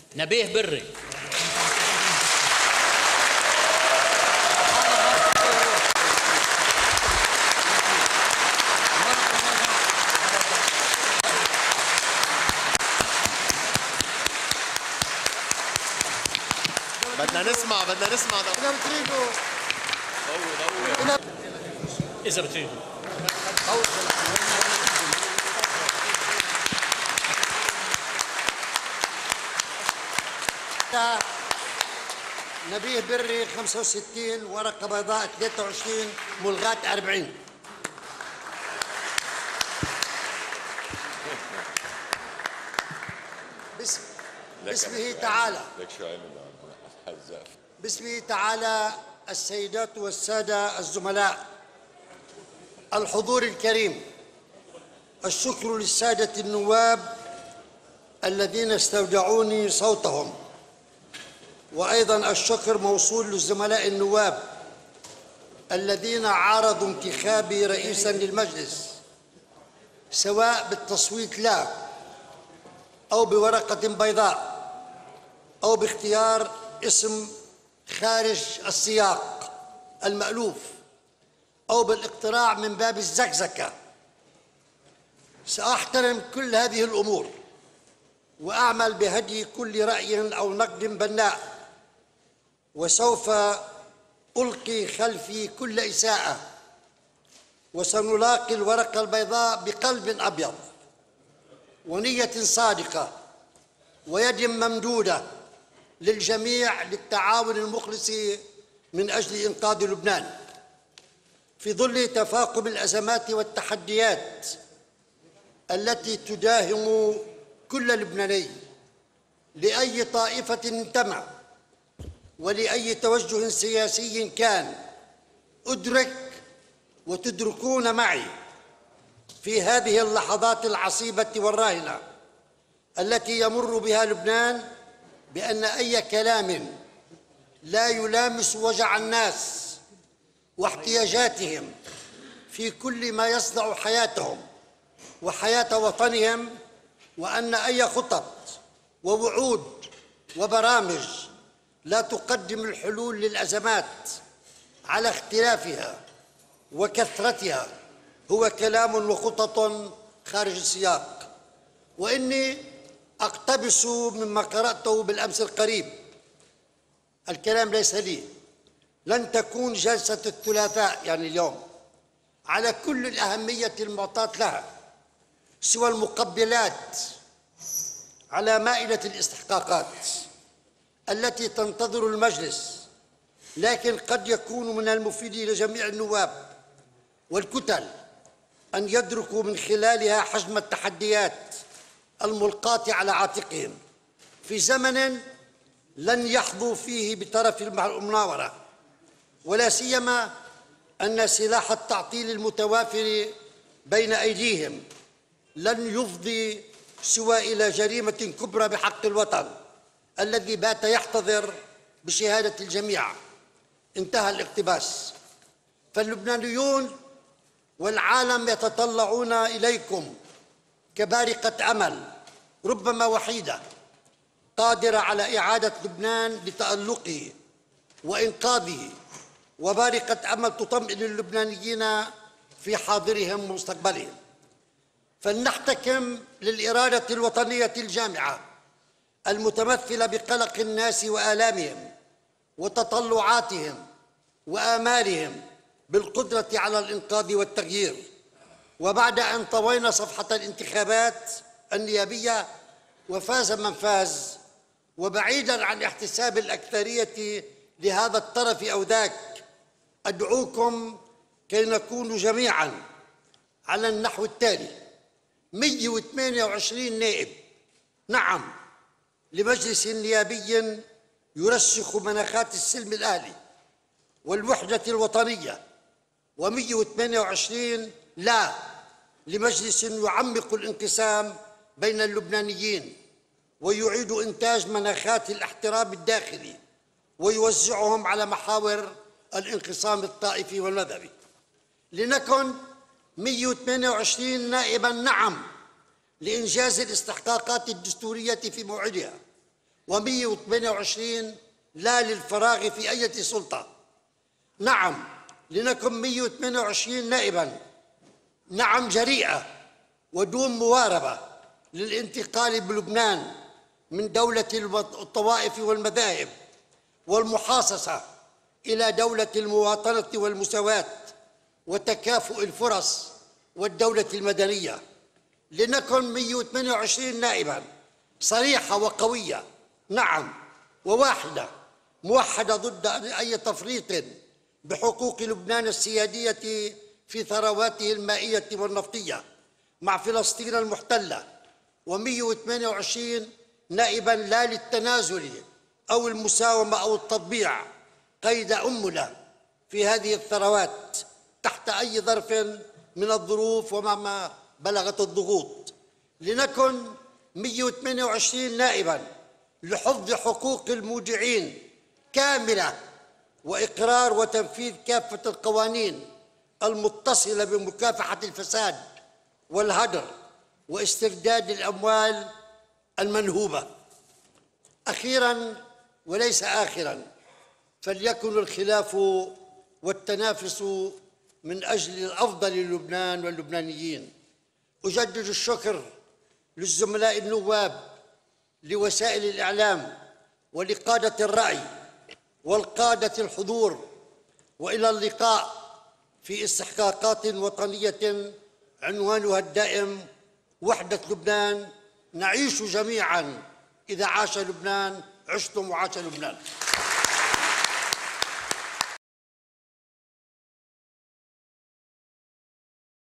نبيه بري. بدنا نسمع إذا بتريدوا إذا بتريدوا نبيه بري 65 ورقة بيضاء 23 ملغاة 40. باسمه تعالى باسمه تعالى السيدات والسادة الزملاء، الحضور الكريم، الشكر للسادة النواب الذين استودعوني صوتهم، وأيضا الشكر موصول للزملاء النواب الذين عارضوا انتخابي رئيسا للمجلس سواء بالتصويت لا أو بورقة بيضاء أو باختيار اسم خارج السياق المألوف أو بالاقتراع من باب الزكزكة. سأحترم كل هذه الأمور وأعمل بهدي كل رأي أو نقد بناء، وسوف ألقي خلفي كل إساءة، وسنلاقي الورقة البيضاء بقلب أبيض ونية صادقة ويد ممدودة للجميع للتعاون المخلص من أجل إنقاذ لبنان في ظل تفاقم الأزمات والتحديات التي تداهم كل لبناني لأي طائفة انتمى ولأي توجه سياسي كان. أدرك وتدركون معي في هذه اللحظات العصيبة والراهنة التي يمر بها لبنان بأن أي كلام لا يلامس وجع الناس واحتياجاتهم في كل ما يصنع حياتهم وحياة وطنهم، وأن أي خطط ووعود وبرامج لا تقدم الحلول للأزمات على اختلافها وكثرتها هو كلام وخطط خارج السياق. وإني أقتبس مما قرأته بالأمس القريب، الكلام ليس لي، لن تكون جلسة الثلاثاء يعني اليوم على كل الأهمية المعطاة لها سوى المقبلات على مائدة الاستحقاقات التي تنتظر المجلس، لكن قد يكون من المفيد لجميع النواب والكتل أن يدركوا من خلالها حجم التحديات الملقاة على عاتقهم في زمن لن يحظوا فيه بطرف المناورة، ولا سيما أن سلاح التعطيل المتوافر بين أيديهم لن يفضي سوى إلى جريمة كبرى بحق الوطن الذي بات يحتضر بشهادة الجميع. انتهى الاقتباس. فاللبنانيون والعالم يتطلعون إليكم كبارقة أمل ربما وحيدة قادرة على إعادة لبنان لتألقه وإنقاذه، وبارقة أمل تطمئن اللبنانيين في حاضرهم ومستقبلهم. فلنحتكم للإرادة الوطنية الجامعة المتمثلة بقلق الناس وآلامهم وتطلعاتهم وآمالهم بالقدرة على الإنقاذ والتغيير. وبعد أن طوينا صفحة الانتخابات النيابية وفاز من فاز، وبعيداً عن احتساب الأكثرية لهذا الطرف أو ذاك، أدعوكم كي نكون جميعاً على النحو التالي: 128 نائب نعم لمجلس نيابي يرسخ مناخات السلم الأهلي والوحدة الوطنية، و128 لا لمجلس يعمق الانقسام بين اللبنانيين ويعيد إنتاج مناخات الاحترام الداخلي ويوزعهم على محاور الانقسام الطائفي والمذهبي. لنكن 128 نائبا نعم لإنجاز الاستحقاقات الدستورية في موعدها و128 لا للفراغ في أي سلطة. نعم، لنكن 128 نائباً. نعم، جريئة ودون مواربة للانتقال بلبنان من دولة الطوائف والمذاهب والمحاصصة إلى دولة المواطنة والمساواة وتكافؤ الفرص والدولة المدنية. لنكن 128 نائباً صريحة وقوية، نعم، وواحدة موحدة ضد أي تفريط بحقوق لبنان السيادية في ثرواته المائية والنفطية مع فلسطين المحتلة. و128 نائباً لا للتنازل أو المساومة أو التطبيع قيد أمنا في هذه الثروات تحت أي ظرف من الظروف ومهما بلغت الضغوط. لنكن 128 نائباً لحفظ حقوق المودعين كاملة وإقرار وتنفيذ كافة القوانين المتصلة بمكافحة الفساد والهدر واسترداد الأموال المنهوبة. أخيراً وليس آخراً، فليكن الخلاف والتنافس من أجل الأفضل للبنان واللبنانيين. أجدد الشكر للزملاء النواب، لوسائل الإعلام، ولقادة الرأي والقادة الحضور، وإلى اللقاء في استحقاقات وطنية عنوانها الدائم وحدة لبنان. نعيش جميعاً، إذا عاش لبنان عشتم وعاش لبنان.